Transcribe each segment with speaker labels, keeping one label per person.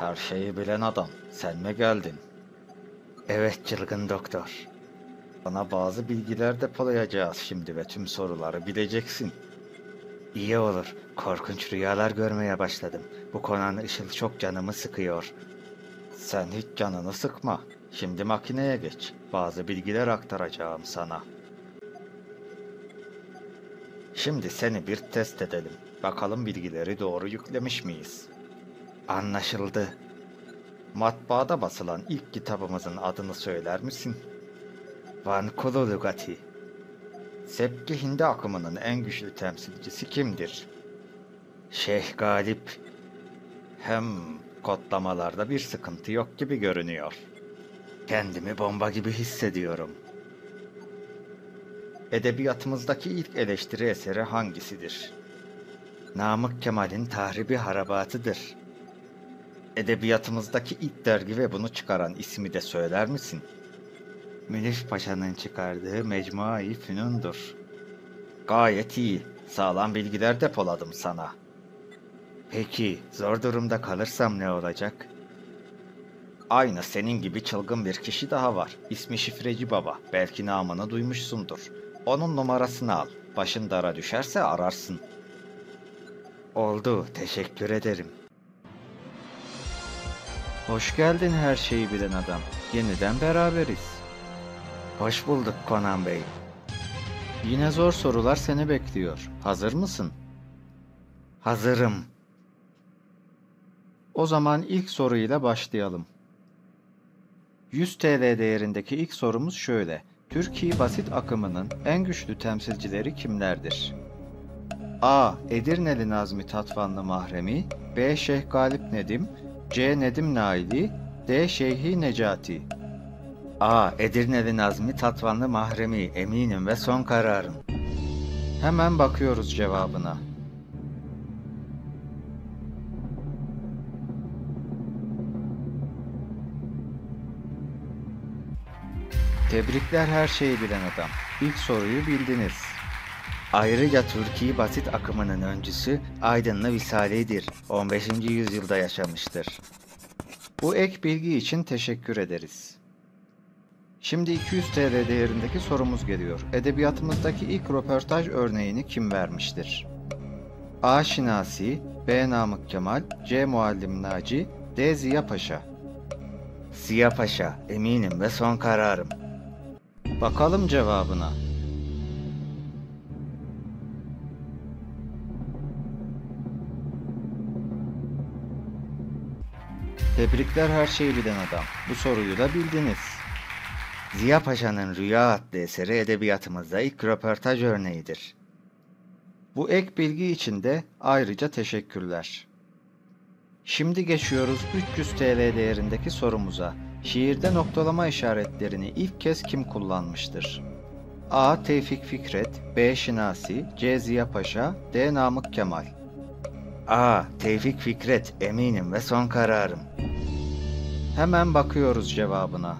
Speaker 1: Her şeyi bilen adam, sen mi geldin? Evet çılgın doktor. Sana bazı bilgiler depolayacağız şimdi ve tüm soruları bileceksin. İyi olur. Korkunç rüyalar görmeye başladım. Bu Conan Işıl çok canımı sıkıyor. Sen hiç canını sıkma. Şimdi makineye geç. Bazı bilgiler aktaracağım sana. Şimdi seni bir test edelim. Bakalım bilgileri doğru yüklemiş miyiz? Anlaşıldı. Matbaada basılan ilk kitabımızın adını söyler misin? Van Kulu Lugati. Sepki Hindi akımının en güçlü temsilcisi kimdir? Şeyh Galip. Hem kodlamalarda bir sıkıntı yok gibi görünüyor. Kendimi bomba gibi hissediyorum. Edebiyatımızdaki ilk eleştiri eseri hangisidir? Namık Kemal'in Tahribi Harabatı'dır. Edebiyatımızdaki ilk dergi ve bunu çıkaran ismi de söyler misin? Münif Paşa'nın çıkardığı Mecmua-i Fünun'dur. Gayet iyi, sağlam bilgiler depoladım sana. Peki, zor durumda kalırsam ne olacak? Aynı senin gibi çılgın bir kişi daha var. İsmi Şifreci Baba. Belki namını duymuşsundur. Onun numarasını al. Başın dara düşerse ararsın. Oldu, teşekkür ederim. Hoş geldin her şeyi bilen adam. Yeniden beraberiz. Hoş bulduk Conan Bey. Yine zor sorular seni bekliyor. Hazır mısın? Hazırım. O zaman ilk soruyla başlayalım. 100 TL değerindeki ilk sorumuz şöyle. Türkiye basit akımının en güçlü temsilcileri kimlerdir? A. Edirneli Nazmi Tatvanlı Mahremi, B. Şeyh Galip Nedim, C. Nedim Naili, D. Şeyhi Necati. A. Edirneli Nazmi Tatvanlı Mahremi, eminim ve son kararım. Hemen bakıyoruz cevabına. Tebrikler her şeyi bilen adam. İlk soruyu bildiniz. Ayrıca Türkiye basit akımının öncüsü Aydınlı Visali'dir. 15. yüzyılda yaşamıştır. Bu ek bilgi için teşekkür ederiz. Şimdi 200 TL değerindeki sorumuz geliyor. Edebiyatımızdaki ilk röportaj örneğini kim vermiştir? A. Şinasi, B. Namık Kemal, C. Muallim Naci, D. Ziya Paşa. Ziya Paşa, eminim ve son kararım. Bakalım cevabına. Tebrikler her şeyi bilen adam. Bu soruyu da bildiniz. Ziya Paşa'nın Rüya adlı eseri edebiyatımızda ilk röportaj örneğidir. Bu ek bilgi için de ayrıca teşekkürler. Şimdi geçiyoruz 300 TL değerindeki sorumuza. Şiirde noktalama işaretlerini ilk kez kim kullanmıştır? A. Tevfik Fikret, B. Şinasi, C. Ziya Paşa, D. Namık Kemal. A. Tevfik Fikret, eminim ve son kararım. Hemen bakıyoruz cevabına.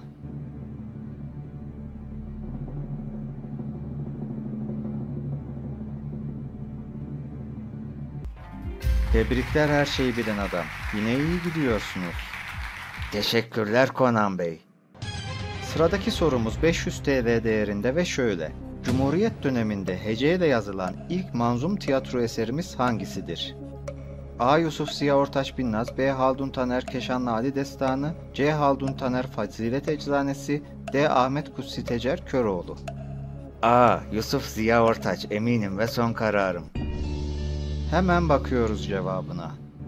Speaker 1: Tebrikler her şeyi bilen adam. Yine iyi gidiyorsunuz. Teşekkürler Conan Bey. Sıradaki sorumuz 500 TL değerinde ve şöyle. Cumhuriyet döneminde heceyle yazılan ilk manzum tiyatro eserimiz hangisidir? A. Yusuf Ziya Ortaç Binnaz, B. Haldun Taner Keşanlı Ali Destanı, C. Haldun Taner Fazilet Eczanesi, D. Ahmet Kutsi Tecer Köroğlu. A. Yusuf Ziya Ortaç, eminim ve son kararım. Hemen bakıyoruz cevabına.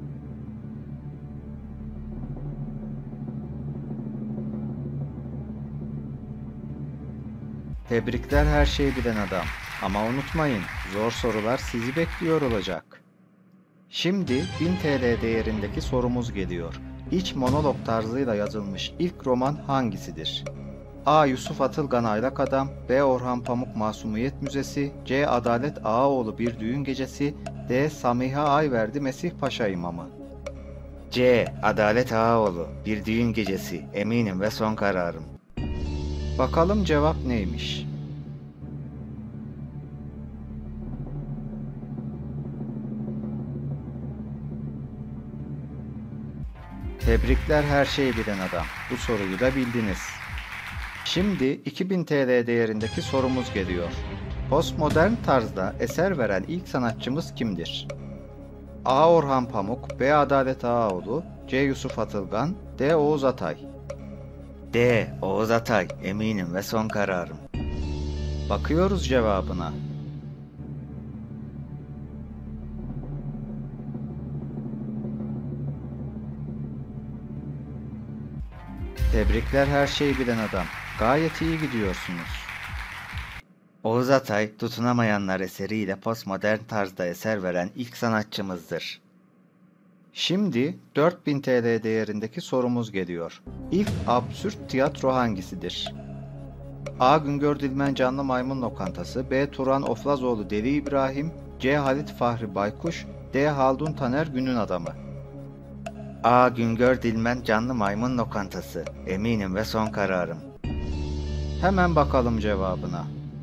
Speaker 1: Tebrikler her şeyi bilen adam. Ama unutmayın, zor sorular sizi bekliyor olacak. Şimdi 1000 TL değerindeki sorumuz geliyor. İç monolog tarzıyla yazılmış ilk roman hangisidir? A. Yusuf Atılgan Aylak Adam, B. Orhan Pamuk Masumiyet Müzesi, C. Adalet Ağaoğlu Bir Düğün Gecesi, D. Samiha Ayverdi Mesih Paşa İmamı. C. Adalet Ağaoğlu Bir Düğün Gecesi, eminim ve son kararım. Bakalım cevap neymiş? Tebrikler her şeyi bilen adam. Bu soruyu da bildiniz. Şimdi 2000 TL değerindeki sorumuz geliyor. Postmodern tarzda eser veren ilk sanatçımız kimdir? A. Orhan Pamuk, B. Adalet Ağaoğlu, C. Yusuf Atılgan, D. Oğuz Atay. D. Oğuz Atay, eminim ve son kararım. Bakıyoruz cevabına. Tebrikler her şeyi bilen adam. Gayet iyi gidiyorsunuz. Oğuz Atay, Tutunamayanlar eseriyle postmodern tarzda eser veren ilk sanatçımızdır. Şimdi 4000 TL değerindeki sorumuz geliyor. İlk absürt tiyatro hangisidir? A. Güngör Dilmen Canlı Maymun Lokantası, B. Turan Oflazoğlu Deli İbrahim, C. Halit Fahri Baykuş, D. Haldun Taner Günün Adamı. A. Güngör Dilmen Canlı Maymun Lokantası, eminim ve son kararım. Hemen bakalım cevabına.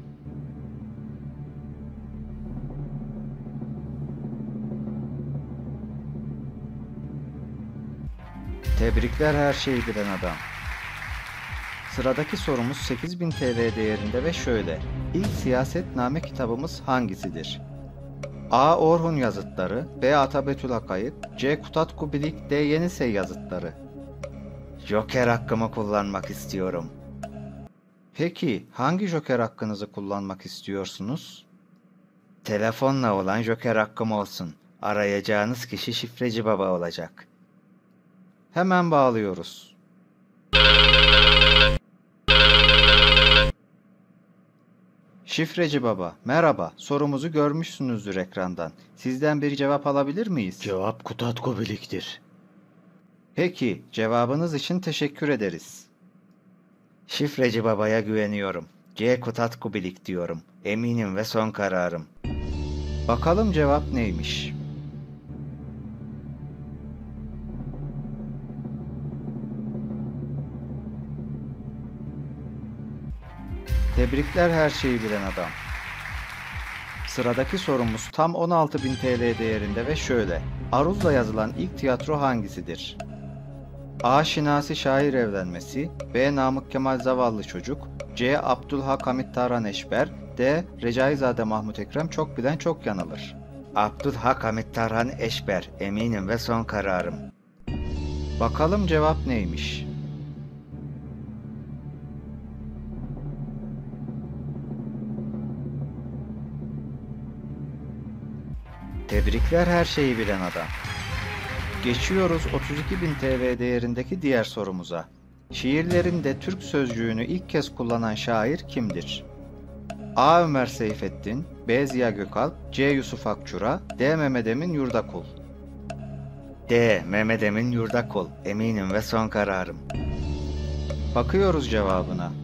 Speaker 1: Tebrikler her şeyi bilen adam. Sıradaki sorumuz 8000 TL değerinde ve şöyle. İlk siyasetname kitabımız hangisidir? A. Orhun Yazıtları, B. Atabetül Hakayık, C. Kutat Kubilik, D. Yenisey Yazıtları. Joker hakkımı kullanmak istiyorum. Peki hangi joker hakkınızı kullanmak istiyorsunuz? Telefonla olan joker hakkım olsun. Arayacağınız kişi Şifreci Baba olacak. Hemen bağlıyoruz. Şifreci Baba, merhaba. Sorumuzu görmüşsünüzdür ekrandan. Sizden bir cevap alabilir miyiz?
Speaker 2: Cevap Kutat Kubilik'tir.
Speaker 1: Peki, cevabınız için teşekkür ederiz. Şifreci Baba'ya güveniyorum. C. Kutat Kubilik diyorum. Eminim ve son kararım. Bakalım cevap neymiş? Tebrikler her şeyi bilen adam. Sıradaki sorumuz tam 16.000 TL değerinde ve şöyle. Aruz'la yazılan ilk tiyatro hangisidir? A. Şinasi Şair Evlenmesi, B. Namık Kemal Zavallı Çocuk, C. Abdülhak Hamit Tarhan Eşber, D. Recaizade Mahmut Ekrem Çok Bilen Çok Yanılır. Abdülhak Hamit Tarhan Eşber, eminim ve son kararım. Bakalım cevap neymiş? Tebrikler her şeyi bilen adam. Geçiyoruz 32.000 TL değerindeki diğer sorumuza. Şiirlerinde Türk sözcüğünü ilk kez kullanan şair kimdir? A. Ömer Seyfettin, B. Ziya Gökalp, C. Yusuf Akçura, D. Mehmet Emin Yurdakul. D. Mehmet Emin Yurdakul, eminim ve son kararım. Bakıyoruz cevabına.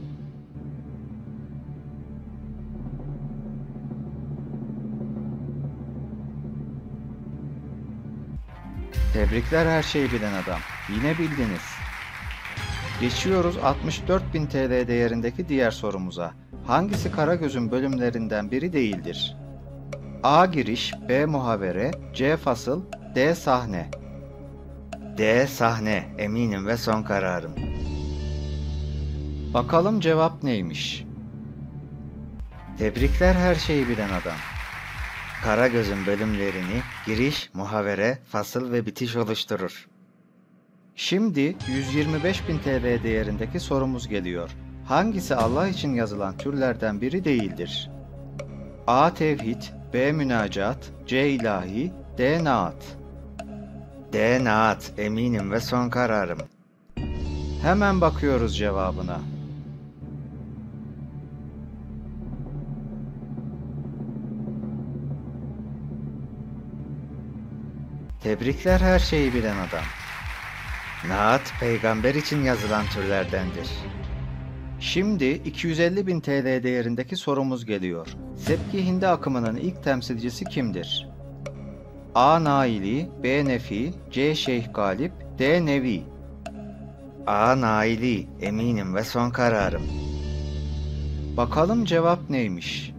Speaker 1: Tebrikler her şeyi bilen adam. Yine bildiniz. Geçiyoruz 64.000 TL değerindeki diğer sorumuza. Hangisi Karagöz'ün bölümlerinden biri değildir? A. Giriş, B. Muhavere, C. Fasıl, D. Sahne. D. Sahne, eminim ve son kararım. Bakalım cevap neymiş? Tebrikler her şeyi bilen adam. Karagöz'ün bölümlerini giriş, muhavere, fasıl ve bitiş oluşturur. Şimdi 125.000 TL değerindeki sorumuz geliyor. Hangisi Allah için yazılan türlerden biri değildir? A. Tevhid, B. Münacat, C. İlahi, D. Naat. D. Naat, eminim ve son kararım. Hemen bakıyoruz cevabına. Tebrikler her şeyi bilen adam. Naat, peygamber için yazılan türlerdendir. Şimdi 250.000 TL değerindeki sorumuz geliyor. Sepki Hindi akımının ilk temsilcisi kimdir? A. Naili, B. Nefi, C. Şeyh Galip, D. Nevi. A. Naili, eminim ve son kararım. Bakalım cevap neymiş?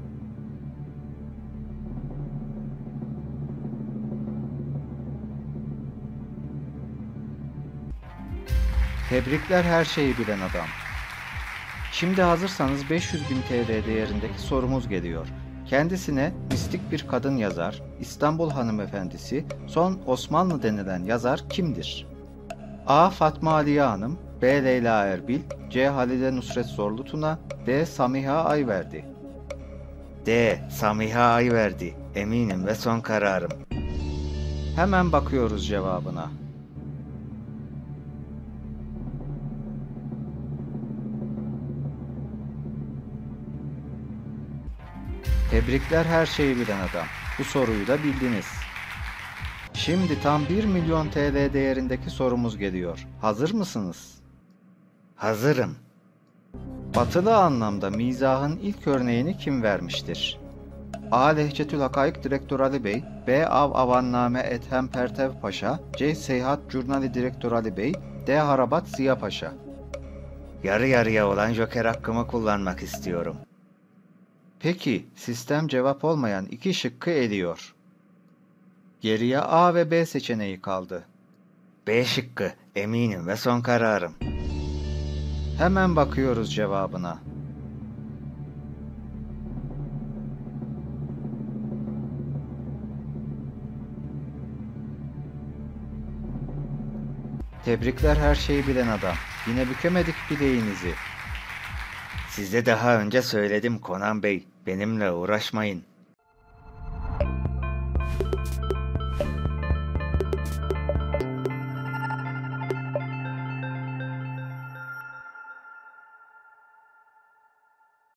Speaker 1: Tebrikler her şeyi bilen adam. Şimdi hazırsanız 500.000 TL değerindeki sorumuz geliyor. Kendisine mistik bir kadın yazar, İstanbul hanımefendisi, son Osmanlı denilen yazar kimdir? A. Fatma Aliye Hanım, B. Leyla Erbil, C. Halide Nusret Zorlu Tuna, D. Samiha Ayverdi. D. Samiha Ayverdi. Eminim ve son kararım. Hemen bakıyoruz cevabına. Tebrikler her şeyi bilen adam. Bu soruyu da bildiniz. Şimdi tam 1 milyon TL değerindeki sorumuz geliyor. Hazır mısınız? Hazırım. Batılı anlamda mizahın ilk örneğini kim vermiştir? A. Lehçetül Hakaik Direktör Ali Bey, B. Av Avanname Ethem Pertev Paşa, C. Seyhat Jurnali Direktör Ali Bey, D. Harabat Ziya Paşa. Yarı yarıya olan joker hakkımı kullanmak istiyorum. Peki, sistem cevap olmayan iki şıkkı eliyor. Geriye A ve B seçeneği kaldı. B şıkkı, eminim ve son kararım. Hemen bakıyoruz cevabına. Tebrikler her şeyi bilen adam. Yine bükemedik bileğinizi. Size daha önce söyledim Konan Bey. Benimle uğraşmayın.